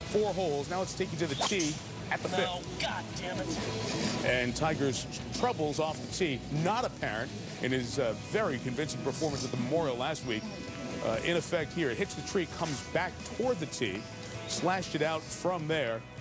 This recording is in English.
4 holes. Now let's take you to the tee at the 5th. No, God damn it. And Tiger's troubles off the tee, not apparent in his very convincing performance at the Memorial last week. In effect here, it hits the tree, comes back toward the tee, slashed it out from there.